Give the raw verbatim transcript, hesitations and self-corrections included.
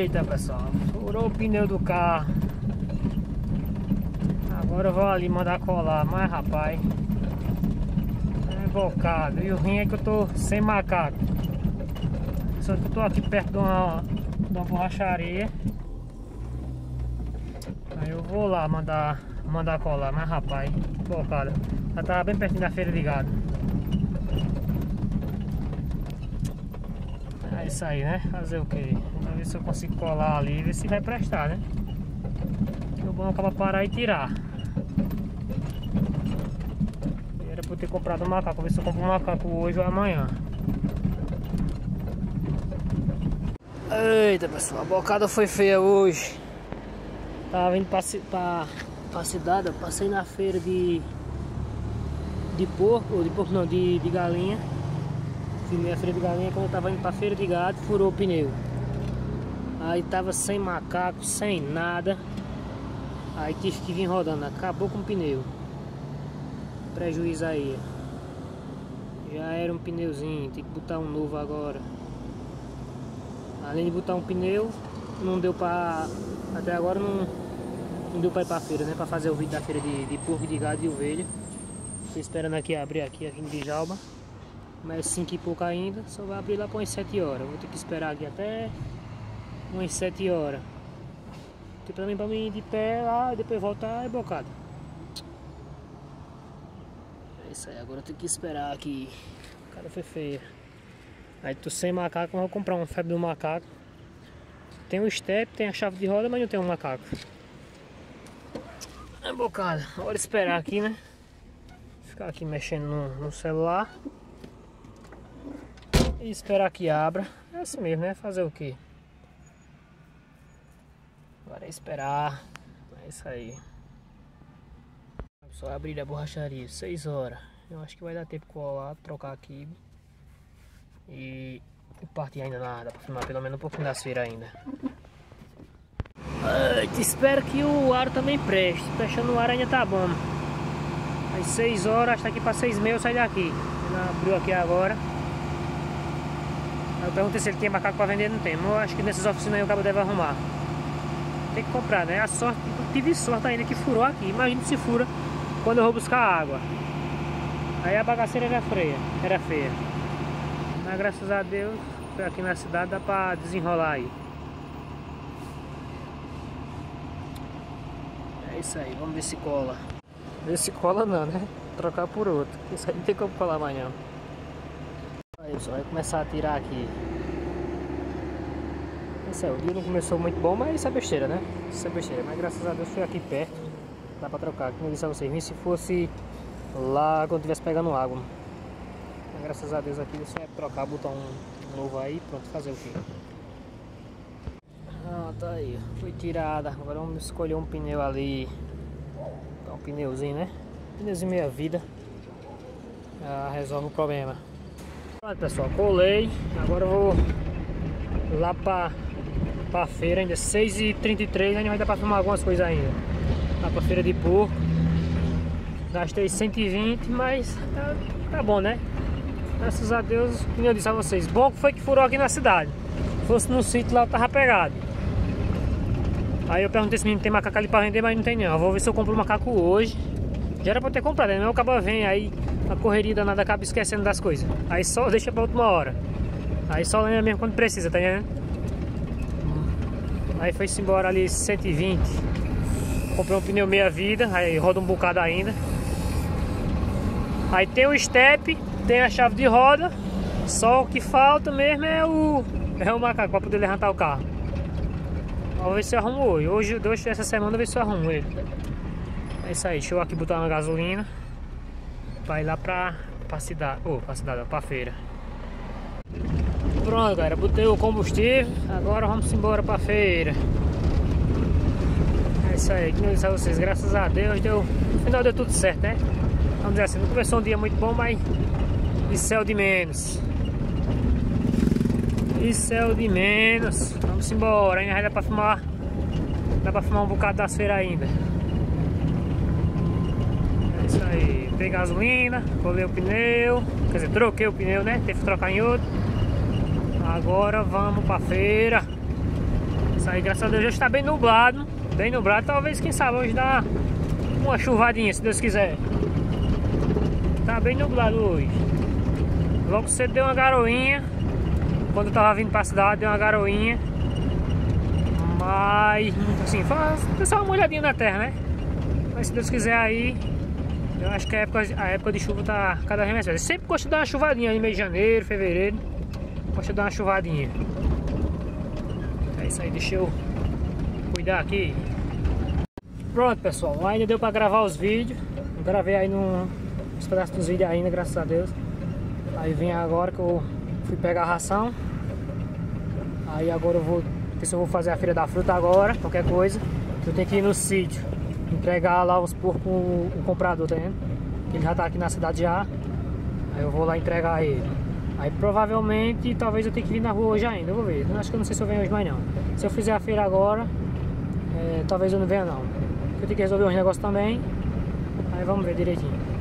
Eita pessoal, furou o pneu do carro. Agora eu vou ali mandar colar, mas rapaz, é bocado. E o ruim é que eu tô sem macaco. Só que eu tô aqui perto de uma, de uma borracharia. Aí eu vou lá mandar, mandar colar, mas rapaz, bocado. Já tava bem pertinho da feira de gado. É isso aí, né? Fazer o que? Vamos ver se eu consigo colar ali e ver se vai prestar, né? O bom acaba parar e tirar. Era por ter comprado um macaco. Vou ver se eu compro um macaco hoje ou amanhã. Eita pessoal, a bocada foi feia hoje. Tava indo pra, pra, pra cidade, eu passei na feira de de porco, ou de porco não, de, de galinha. Filmei a feira de galinha. Quando eu tava indo pra feira de gado, furou o pneu. Aí tava sem macaco, sem nada. Aí tive que vir rodando, acabou com o pneu. Prejuízo aí. Já era um pneuzinho, tem que botar um novo agora. Além de botar um pneu, não deu pra... Até agora não, não deu pra ir pra feira, né? Pra fazer o vídeo da feira de, de porco, de gado e ovelha. Tô esperando aqui abrir aqui, aqui em Djalma. Mas cinco e pouco ainda, só vai abrir lá para umas sete horas. Vou ter que esperar aqui até umas sete horas. Porque também para mim ir de pé lá e depois voltar é bocado. É isso aí, agora eu tenho que esperar aqui. O cara foi feia. Aí tô sem macaco, mas vou comprar uma febre do macaco. Tem o step, tem a chave de roda, mas não tem um macaco. É bocado, bora esperar aqui, né? Ficar aqui mexendo no, no celular. E esperar que abra. É assim mesmo, né? Fazer o que? Agora é esperar. É isso aí. Só abrir a borracharia, seis horas. Eu acho que vai dar tempo de colar, trocar aqui. E partir ainda nada, dá pra filmar pelo menos um pouquinho das feiras ainda. Eita, espero que o aro também preste. Fechando o aro ainda tá bom. Às seis horas, acho que daqui pra seis e meia eu saio daqui. Ele abriu aqui agora. Eu perguntei se ele tinha macaco pra vender, não tem. Mas eu acho que nessas oficinas aí o cabo deve arrumar. Tem que comprar, né? A sorte, eu tive sorte ainda que furou aqui. Imagina se fura quando eu vou buscar água. Aí a bagaceira era feia, era feia. Mas graças a Deus, aqui na cidade dá pra desenrolar aí. É isso aí, vamos ver se cola. Ver se cola não, né? Trocar por outro. Isso aí não tem como colar mais não. Aí só vai começar a tirar aqui. Esse é, o dia não começou muito bom, mas isso é besteira, né? Isso é besteira, mas graças a Deus foi aqui perto. Dá pra trocar, como eu disse a vocês, nem se fosse lá quando estivesse pegando água. Mas graças a Deus aqui só é trocar, botar um novo aí, pronto, fazer o que? Ah, tá aí, foi tirada. Agora vamos escolher um pneu ali. Tá um pneuzinho, né? Pneuzinho meia vida. Já resolve o problema. Olha pessoal, colei. Agora eu vou lá pra, pra feira, ainda seis e trinta e três, ainda vai dar pra filmar algumas coisas ainda. Lá pra feira de porco. Gastei cento e vinte, mas tá, tá bom, né? Graças a Deus, como eu disse a vocês, bom que foi que furou aqui na cidade. Se fosse no sítio lá eu tava pegado. Aí eu perguntei se menino tem macaco ali pra vender, mas não tem não. Eu vou ver se eu compro um macaco hoje. Já era pra eu ter comprado, né? Meu acaba vem aí, a correria danada acaba esquecendo das coisas. Aí só deixa pra última hora. Aí só lembra mesmo quando precisa, tá entendendo? Aí foi-se embora ali cento e vinte. Comprei um pneu meia vida, aí roda um bocado ainda. Aí tem o step, tem a chave de roda. Só o que falta mesmo é o, é o macaco pra poder levantar o carro. Vamos ver se eu arrumo hoje. Hoje, hoje essa semana, eu ver se eu arrumo ele. É isso aí, deixa eu aqui botar uma gasolina pra ir lá pra, pra cidade, ou oh, pra cidade, pra feira. Pronto galera, botei o combustível. Agora vamos embora pra feira. É isso aí, que eu disse a vocês, graças a Deus deu, no final deu tudo certo, né? Vamos dizer assim, não começou um dia muito bom, mas isso é o de menos. Isso é o de menos. Vamos embora, ainda dá pra filmar. Dá pra filmar um bocado das feiras ainda. É isso aí, peguei gasolina, colei o pneu. Quer dizer, troquei o pneu, né? Teve que trocar em outro. Agora vamos pra feira. Isso aí, graças a Deus, hoje tá bem nublado. Bem nublado, talvez, quem sabe, hoje dá uma chuvadinha, se Deus quiser. Tá bem nublado hoje. Logo cedo deu uma garoinha. Quando eu tava vindo pra cidade, deu uma garoinha. Mas, assim, foi só uma olhadinha na terra, né? Mas se Deus quiser aí, eu acho que a época, a época de chuva tá cada vez mais velha. Sempre gosto de dar uma chuvadinha em mês de janeiro, fevereiro. Gosto de dar uma chuvadinha. É isso aí, deixa eu cuidar aqui. Pronto, pessoal, ainda deu pra gravar os vídeos. Eu gravei aí no, nos pedaços dos vídeos ainda, graças a Deus. Aí vem agora que eu fui pegar a ração. Aí agora eu vou ver se eu vou fazer a feira da fruta agora, qualquer coisa. Eu tenho que ir no sítio, entregar lá os porcos com o, o comprador, tá vendo? Ele já tá aqui na cidade já. Aí eu vou lá entregar ele. Aí provavelmente, talvez eu tenha que vir na rua hoje ainda, eu vou ver. Acho que eu não sei se eu venho hoje mais não. Se eu fizer a feira agora, é, talvez eu não venha não. Eu tenho que resolver uns negócios também. Aí vamos ver direitinho.